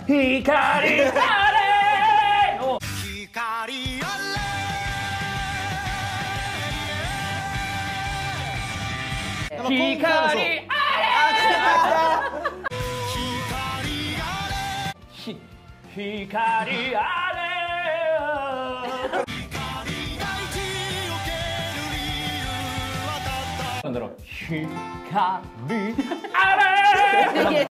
光あれの光あれ光あれなんだろう光あれ